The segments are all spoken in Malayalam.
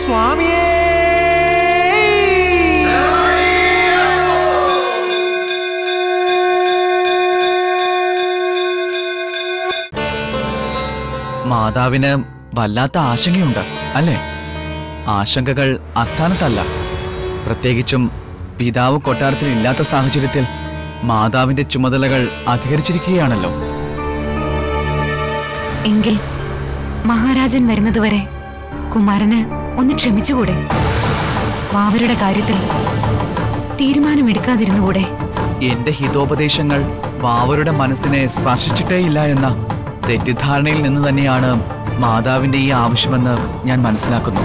സ്വാമിയേ. മാതാവിന് വല്ലാത്ത ആശങ്കയുണ്ട് അല്ലേ? ആശങ്കകൾ അസ്ഥാനത്തല്ല. പ്രത്യേകിച്ചും പിതാവ് കൊട്ടാരത്തിൽ ഇല്ലാത്ത സാഹചര്യത്തിൽ മാതാവിന്റെ ചുമതലകൾ അധികരിച്ചിരിക്കുകയാണല്ലോ. എങ്കിൽ മഹാരാജൻ വരുന്നതുവരെ കുമാരന് ഒന്ന് ക്ഷമിച്ചുകൂടെ? വാവരുടെ കാര്യത്തിൽ തീരുമാനമെടുക്കാതിരുന്നുകൂടെ? എന്റെ ഹിതോപദേശങ്ങൾ വാവരുടെ മനസ്സിനെ സ്പർശിച്ചിട്ടേയില്ല എന്ന തെറ്റിദ്ധാരണയിൽ നിന്ന് തന്നെയാണ് മാതാവിന്റെ ഈ ആവശ്യമെന്ന് ഞാൻ മനസ്സിലാക്കുന്നു.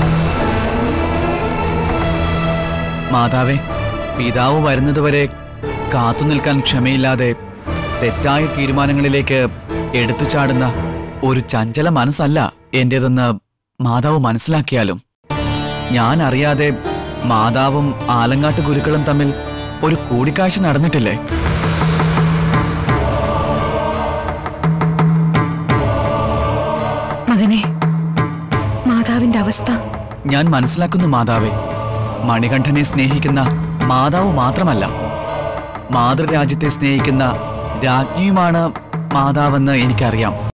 മാതാവേ, പിതാവ് വരുന്നതുവരെ കാത്തുനിൽക്കാൻ ക്ഷമയില്ലാതെ തെറ്റായ തീരുമാനങ്ങളിലേക്ക് എടുത്തു ചാടുന്ന ഒരു ചഞ്ചല മനസ്സല്ല എന്റേതെന്ന് മാതാവ് മനസ്സിലാക്കിയാലും. ഞാൻ അറിയാതെ മാതാവും ആലങ്ങാട്ട് ഗുരുക്കളും തമ്മിൽ ഒരു കൂടിക്കാഴ്ച നടന്നിട്ടില്ലേ? മകനെ, മാതാവിന്റെ അവസ്ഥ ഞാൻ മനസ്സിലാക്കുന്നു മാതാവേ. മണികണ്ഠനെ സ്നേഹിക്കുന്ന മാതാവ് മാത്രമല്ല, മാതൃരാജ്യത്തെ സ്നേഹിക്കുന്ന രാജ്ഞിയുമാണ് മാതാവെന്ന് എനിക്കറിയാം.